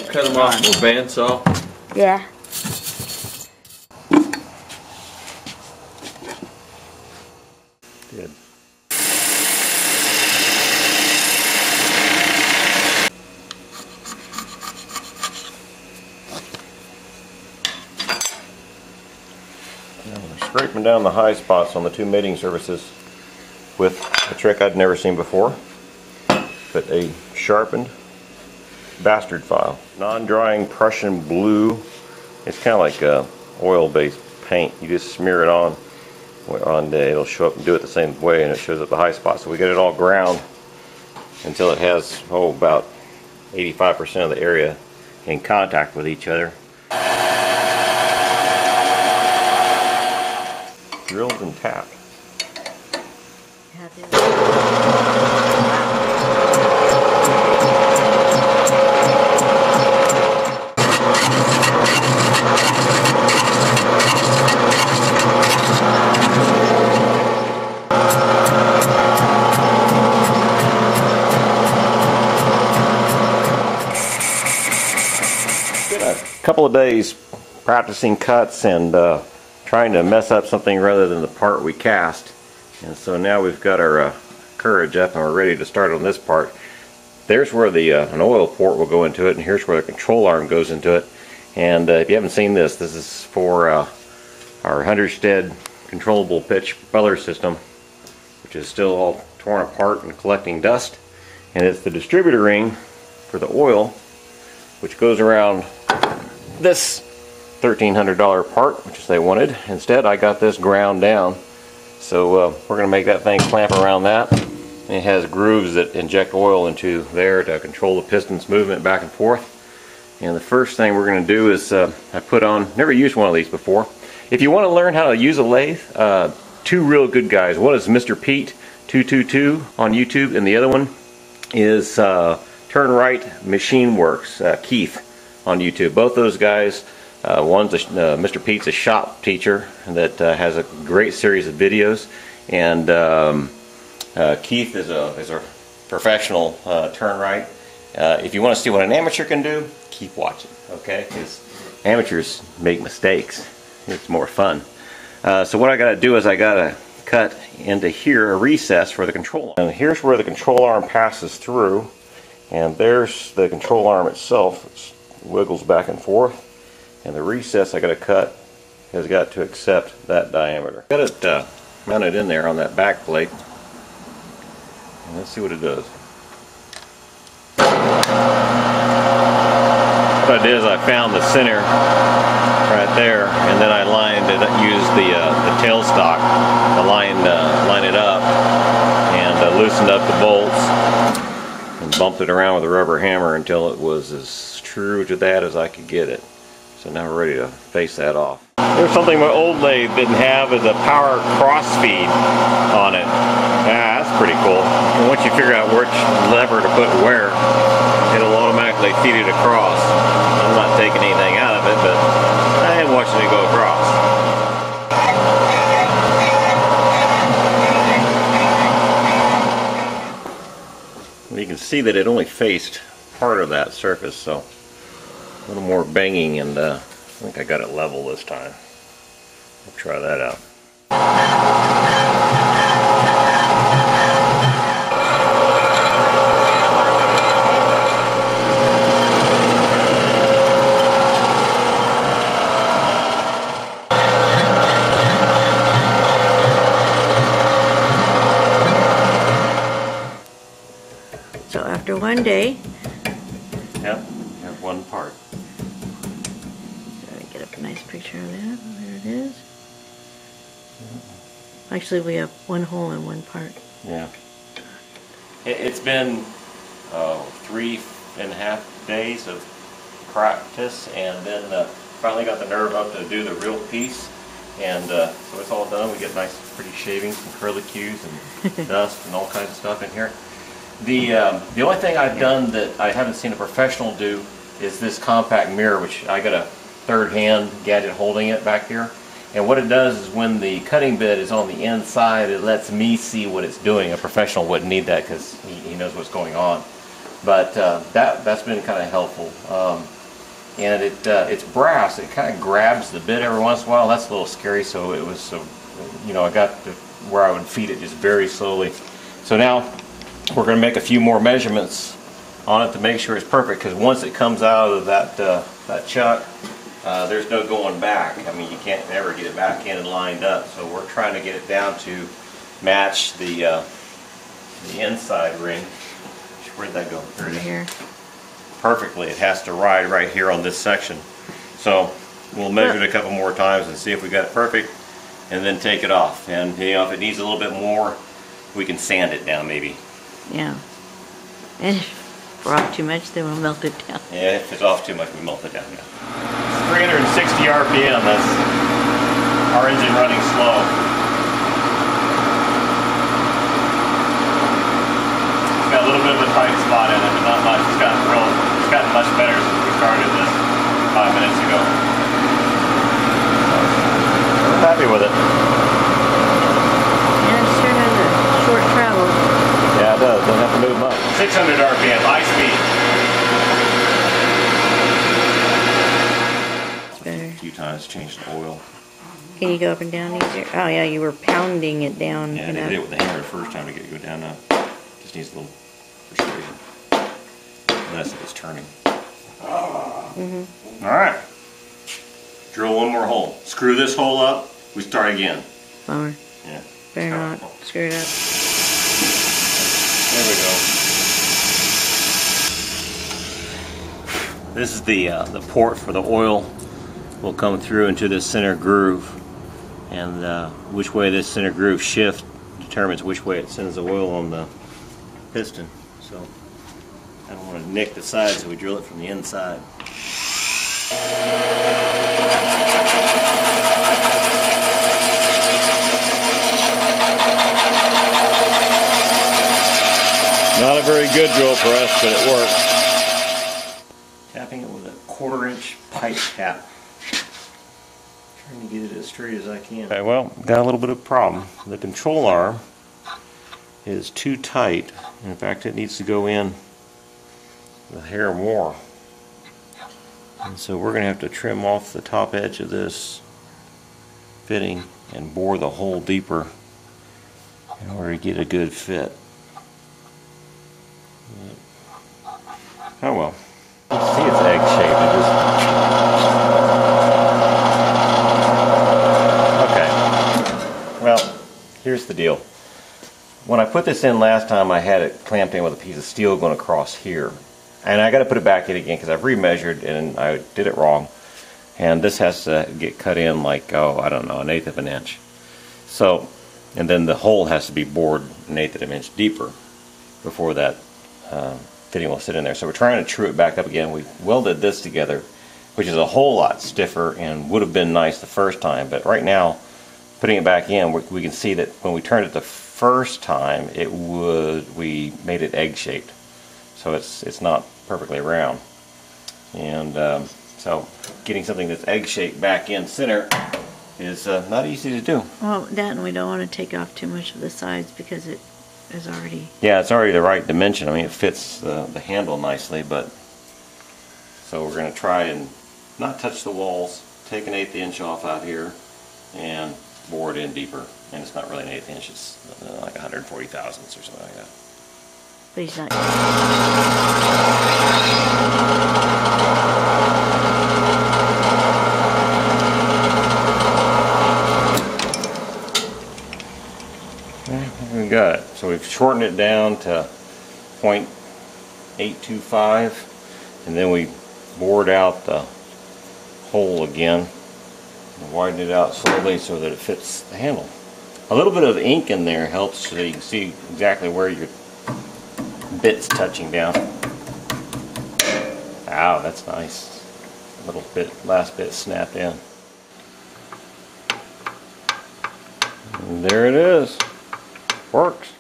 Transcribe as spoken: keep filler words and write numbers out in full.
cut them off with a bandsaw? Yeah. Good. Now we're scraping down the high spots on the two mating surfaces with a trick I'd never seen before, but a sharpened bastard file. Non-drying Prussian blue. It's kind of like uh, oil-based paint. You just smear it on. On the, it'll show up and do it the same way, and it shows up the high spots. So we get it all ground until it has oh about eighty-five percent of the area in contact with each other. Drilled and tapped. Been a couple of days practicing cuts and uh, trying to mess up something rather than the part we cast, and so now we've got our uh, courage up and we're ready to start on this part. There's where the uh, an oil port will go into it, and here's where the control arm goes into it. And uh, if you haven't seen this, this is for uh, our Hundested controllable pitch propeller system, which is still all torn apart and collecting dust. And it's the distributor ring for the oil, which goes around this thirteen hundred dollar part, which they wanted. Instead, I got this ground down. So uh, we're going to make that thing clamp around that. And it has grooves that inject oil into there to control the piston's movement back and forth. And the first thing we're going to do is uh, I put on, never used one of these before. If you want to learn how to use a lathe, uh, two real good guys. One is Mister Pete two two two on YouTube, and the other one is uh, Turn Right Machine Works, uh, Keith on YouTube. Both those guys, uh, one's a, uh, Mister Pete's a shop teacher that uh, has a great series of videos, and um, uh, Keith is a, is a professional uh, turn right. Uh, if you want to see what an amateur can do, keep watching, okay? Because amateurs make mistakes. It's more fun. Uh, so what I got to do is I got to cut into here a recess for the control arm. And here's where the control arm passes through, and there's the control arm itself. It wiggles back and forth, and the recess I got to cut has got to accept that diameter. Got it uh, mounted in there on that back plate, and let's see what it does. What I did is I found the center right there, and then I lined it, used the uh, the tailstock to line uh, line it up, and uh, loosened up the bolts, and bumped it around with a rubber hammer until it was as true to that as I could get it. So now we're ready to face that off. There's something my old lathe didn't have, is a power cross feed on it. Yeah, that's pretty cool. And once you figure out which lever to put where, it'll automatically feed it across. I'm not taking anything out of it, but I am watching it go across. And you can see that it only faced part of that surface, so a little more banging, and uh, I think I got it level this time. We'll try that out. So after one day, yep, you have one part. Try to get up a nice picture of that. There it is. Actually, we have one hole in one part. Yeah. It, it's been uh, three and a half days of practice, and then uh, finally got the nerve up to do the real piece. And uh, so it's all done. We get nice, pretty shavings and curlicues and dust and all kinds of stuff in here. The um, the only thing I've done that I haven't seen a professional do is this compact mirror, which I got a third hand gadget holding it back here. And what it does is when the cutting bit is on the inside, it lets me see what it's doing. A professional wouldn't need that because he, he knows what's going on. But uh, that, that's been kind of helpful. Um, and it uh, it's brass. It kind of grabs the bit every once in a while. That's a little scary. So it was, so, you know, I got to where I would feed it just very slowly. So now we're going to make a few more measurements on it to make sure it's perfect. Because once it comes out of that uh, that chuck, uh, there's no going back. I mean, you can't ever get it back in and lined up. So we're trying to get it down to match the uh, the inside ring. Where'd that go? There it is. Here. Perfectly. It has to ride right here on this section. So we'll measure it a couple more times and see if we got it perfect, and then take it off. And you know, if it needs a little bit more, we can sand it down maybe. Yeah. And if we're off too much, then we'll melt it down. Yeah, if it's off too much, we melt it down. Yeah. three hundred sixty R P M. That's our engine running slow. It's got a little bit of a tight spot in it, but not much. It's gotten real. It's gotten much better since we started this five minutes ago. We're happy with it. Yeah, it sure has a short travel. Yeah, it does. Doesn't have to move much. six hundred R P M, high speed. It's better. A few times changed the oil. Can you go up and down easier? Oh yeah, you were pounding it down. Yeah, you they know. did it with the hammer the first time to get it to go down now. Just needs a little persuasion. Unless it was turning. Mm-hmm. Alright. Drill one more hole. Screw this hole up. We start again. Bummer. Yeah. Better not screw it up. There we go. This is the uh, the port for the oil. Will come through into this center groove, and uh, which way this center groove shifts determines which way it sends the oil on the piston. So I don't want to nick the side, so we drill it from the inside. Not a very good drill for us, but it works. Tapping it with a quarter inch pipe tap. Trying to get it as straight as I can. Okay, well, got a little bit of a problem. The control arm is too tight. In fact, it needs to go in a hair more. And so we're going to have to trim off the top edge of this fitting and bore the hole deeper in order to get a good fit. Oh well. You can see it's egg shaped. It just... Okay. Well, here's the deal. When I put this in last time, I had it clamped in with a piece of steel going across here. And I got to put it back in again because I've remeasured and I did it wrong. And this has to get cut in like, oh, I don't know, an eighth of an inch. So, and then the hole has to be bored an eighth of an inch deeper before that uh, fitting will sit in there. So we're trying to true it back up again. We welded this together, which is a whole lot stiffer and would have been nice the first time. But right now, putting it back in, we, we can see that when we turned it the first time, it would we made it egg shaped. So it's it's not perfectly round. And um, so getting something that's egg shaped back in center is uh, not easy to do. Well, that, and we don't want to take off too much of the sides because it is already... Yeah, it's already the right dimension. I mean, it fits the, the handle nicely, but... So we're going to try and not touch the walls, take an eighth inch off out here, and bore it in deeper. And it's not really an eighth inch, it's like one hundred forty thousandths or something like that. But he's not... We got it. So we've shortened it down to point eight two five, and then we bored out the hole again and widened it out slowly so that it fits the handle. A little bit of ink in there helps so that you can see exactly where your bit's touching down. Wow, that's nice. A little bit, last bit snapped in. And there it is. Works.